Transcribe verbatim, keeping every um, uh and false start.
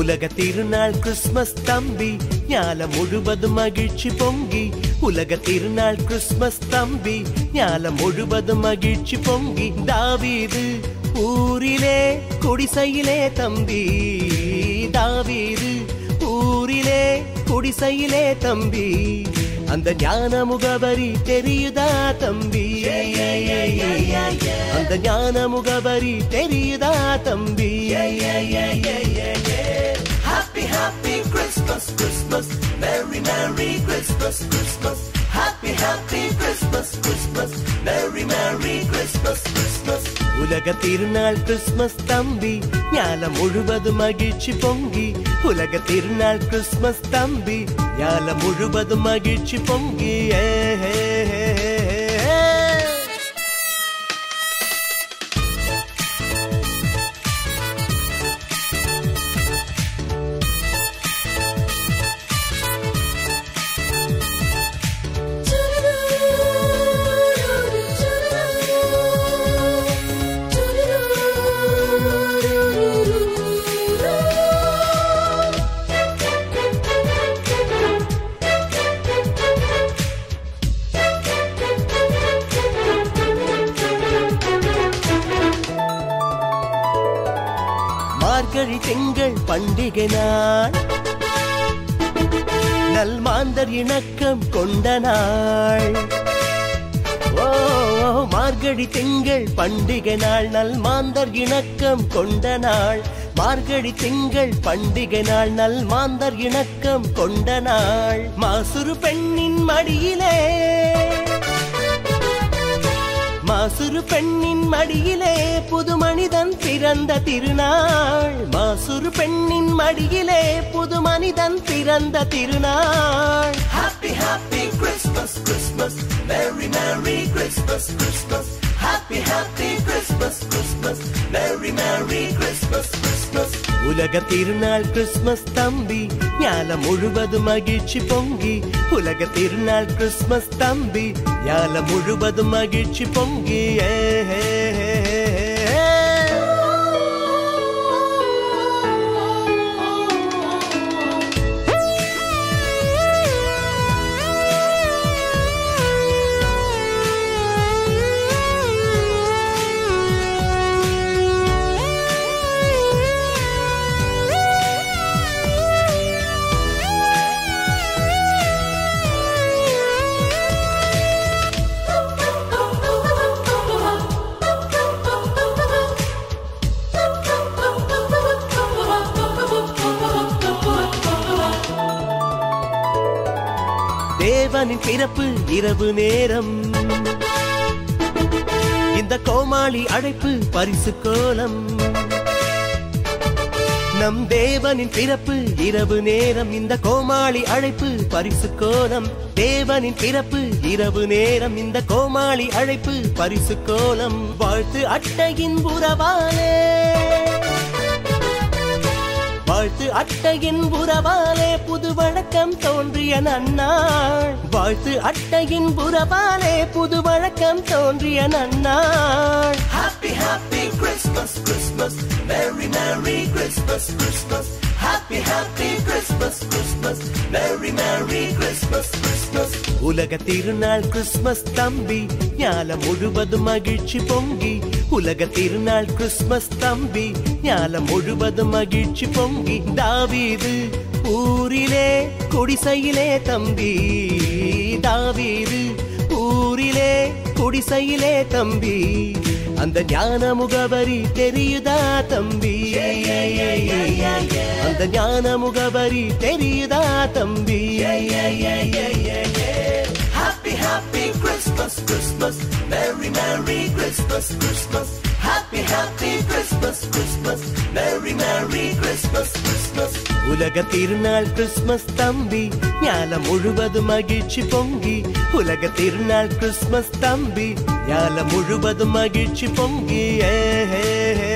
உலக திருநாள் கிறிஸ்மஸ் தம்பி ஞாலம் முழுவதும் மகிழ்ச்சி பொங்கி உலக திருநாள் கிறிஸ்மஸ் தம்பி ஞாலம் முழுவதும் மகிழ்ச்சி பொங்கி தாவீது ஊரிலே குடிசையிலே தம்பி தாவீது ஊரிலே குடிசையிலே தம்பி அந்த ஞான முகவரி தெரியுதா தம்பி அந்த ஞான முகவரி தெரியுதா தம்பி Happy happy Christmas Christmas Merry Merry Christmas Christmas Happy happy Christmas Christmas Merry Merry Christmas Christmas உலக திருநாள் கிறிஸ்மஸ் தம்பி ஞாலம் முழுவதும் மகிழ்ச்சி பொங்கி உலக திருநாள் கிறிஸ்மஸ் தம்பி ஞாலம் முழுவதும் மகிழ்ச்சி பொங்கி மார்கழி திங்கள் பண்டிகை நாள் நல் மாந்தர் இணக்கம் கொண்ட நாள் ஓ மார்கழி திங்கள் பண்டிகை நாள் நல் மாந்தர் இணக்கம் கொண்ட நாள் மார்கழி திங்கள் பண்டிகை நாள் நல் மாந்தர் இணக்கம் கொண்ட நாள் மாசுறு பெண்ணின் மடியிலே மாசுறு பெண்ணின் மடியிலே புது மனிதன் பிறந்த திருநாள் மாசுறு பெண்ணின் மடியிலே புது மனிதன் பிறந்த திருநாள் Happy happy Christmas Christmas Merry Merry Christmas Christmas Happy happy Christmas Christmas Merry Merry Christmas Christmas உலக திருநாள் கிறிஸ்மஸ் தம்பி ஞாலம் முழுவதும் மகிழ்ச்சி பொங்கி உலக திருநாள் கிறிஸ்மஸ் தம்பி ஞாலம் முழுவதும் மகிழ்ச்சி பொங்கி தேவனின் பிறப்பு இரவு நேரம் இந்த கோமாளி அழைப்பு பரிசு கோலம் நம் தேவனின் பிறப்பு இரவு நேரம் இந்த கோமாளி அழைப்பு பரிசு கோலம் தேவனின் பிறப்பு இரவு நேரம் இந்த கோமாளி அழைப்பு பரிசு கோலம் வாழ்த்து அட்டையின் உறவாலே வாழ்த்து அட்டையின் உறவாலே புது வழக்கம் தோன்றிய நன்னாள் வாழ்த்து அட்டையின் உறவாலே புது வழக்கம் தோன்றிய நன்னாள் Happy happy Christmas Christmas Merry Merry Christmas Christmas Happy happy Christmas Christmas Merry Merry Christmas Christmas உலக திருநாள் கிறிஸ்மஸ் தம்பி ஞாலம் முழுவதும் மகிழ்ச்சி பொங்கி உலக திருநாள் கிறிஸ்மஸ் தம்பி ஞாலம் முழுவதும் மகிழ்ச்சி பொங்கி தாவீது ஊரிலே குடிசையிலே தம்பி தாவீது ஊரிலே குடிசையிலே தம்பி அந்த ஞான முகவரி தெரியுதா தம்பி அந்த ஞான முகவரி தெரியுதா தம்பி Happy happy Christmas Christmas Merry Merry Christmas Christmas Happy happy Christmas Christmas Merry Merry Christmas Christmas உலக திருநாள் கிறிஸ்மஸ் தம்பி ஞாலம் முழுவதும் மகிழ்ச்சி பொங்கி உலக திருநாள் கிறிஸ்மஸ் தம்பி ஞாலம் முழுவதும் மகிழ்ச்சி பொங்கி